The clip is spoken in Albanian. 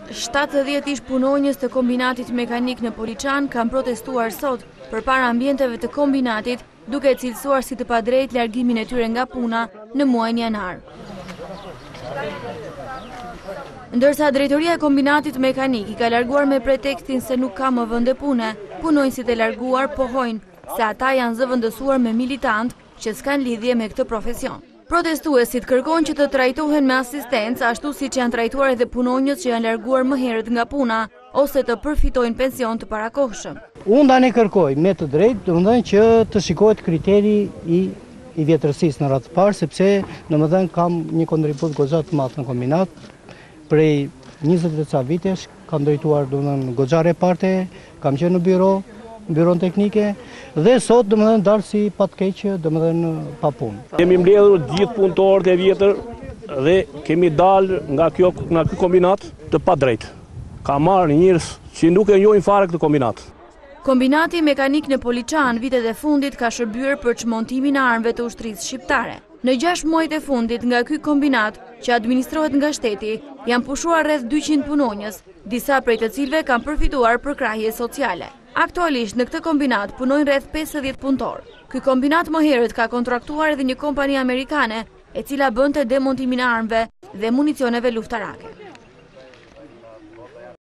70 ish-punonjës të Kombinatit Mekanik në Poliçan kanë protestuar sot përpara ambienteve të kombinatit, duke cilësuar si të padrejtë largimin e tyre nga puna në muajin janar. Ndërsa drejtoria e Kombinatit Mekanik i ka larguar me pretekstin se nuk ka më vende pune, punonjësit e larguar pohojnë se ata janë zëvendësuar me militantë që s'kan lidhje me këtë profesion. Protestuesit kërkojnë që të trajtohen me asistencë, ashtu siç janë trajtuar edhe punonjës që janë larguar më herët nga puna ose të përfitojnë pension të parakohshëm. Unë tani kërkoj me të drejtë, domethënë që të shikohet kriteri i vjetërësisë në radhë të parë, sepse domethënë kam një kontribut goxha të madh në kombinat. Prej 20 e ca vitesh kam drejtuar domethënë goxha reparte, kam qenë në byron teknike dhe sot domethënë dalë si patkeq domethënë pa punë. Kemi mbledhur gjithë punëtorët e vjetër dhe kemi dalë nga ky kombinat të padrejtë. Ka marrë njerëz që nuk e njohin fare këtë kombinat. Kombinati Mekanik në Poliçan vitet e fundit ka shërbyer për çmontimin e armëve të ushtrisë shqiptare. Në 6 muajt e fundit nga ky kombinat, që administrohet nga shteti, janë pushuar rreth 200 punonjës, disa prej të cilëve kanë përfituar për krahje sociale. Aktualisht në këtë kombinat punojnë rreth 50 punëtorë. Ky kombinat më herët ka kontraktuar edhe një kompani amerikane, e cila bënte demontimin e armëve dhe municioneve luftarake.